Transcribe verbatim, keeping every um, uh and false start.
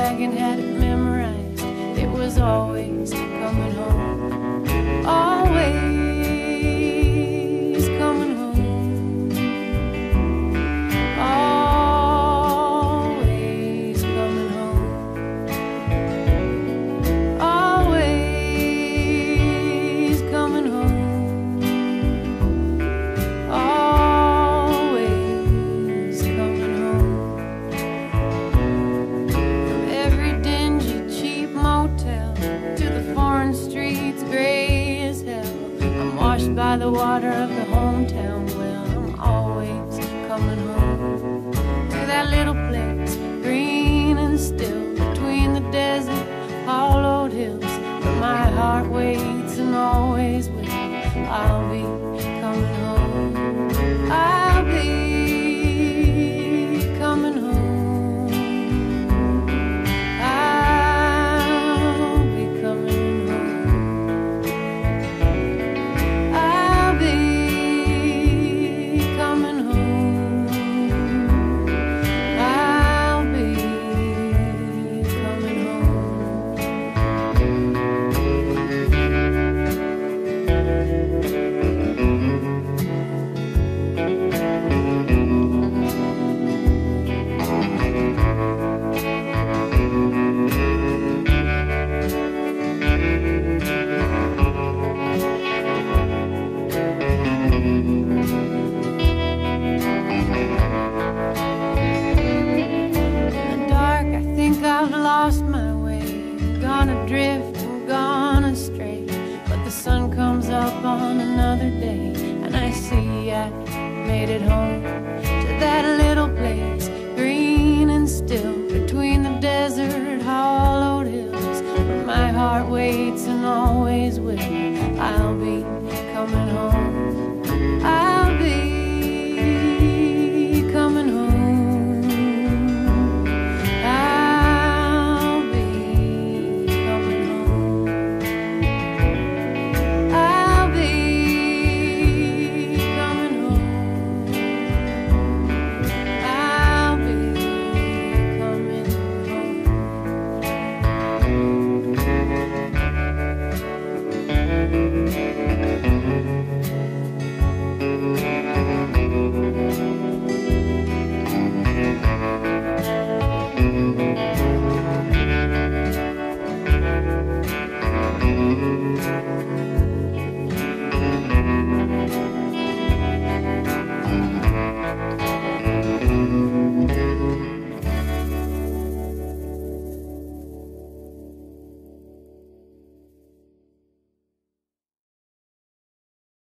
wagon, had it memorized. It was always coming home. Always coming home. Always coming home. Always coming home. Always coming home. From every dingy, cheap motel to the foreign streets, gray as hell, I'm washed by the water of the hometown well. I'm always coming home to that little place, green and still, between the desert, hollowed hills, where my heart waits and always will. I'll be coming home. I'll be coming home. I'll be coming home. I'll be coming home. I'll be coming home. In the dark, I think I've lost my way. I'm gonna drift, I'm gonna stray. But the sun comes up on another day, and I see I made it home to that little place, green and still, between the desert, hollowed hills, where my heart waits and always will.